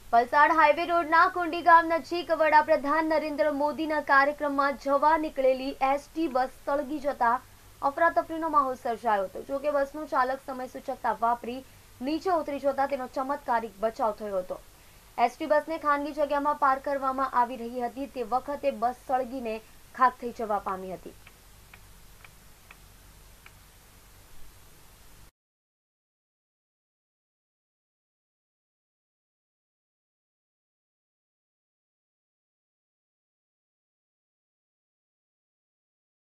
Valsad highway રોડના કુંડી ગામ નજીક વડાપ્રધાન નરેન્દ્ર મોદીના કાર્યક્રમમાં જવા નીકળેલી એસટી બસ સળગી જતા અફરાતફરીનો માહોલ સર્જાયો હતો। જોકે બસનું ચાલક સમય સૂચકતા વાપરી નીચે ઉતરી જતા તેનો ચમત્કારિક બચાવ થયો હતો। એસટી બસને ખાનગી જગ્યામાં પાર્ક કરવામાં આવી રહી હતી તે વખતે બસ સળગીને ખાખ થઈ જવા પામી હતી।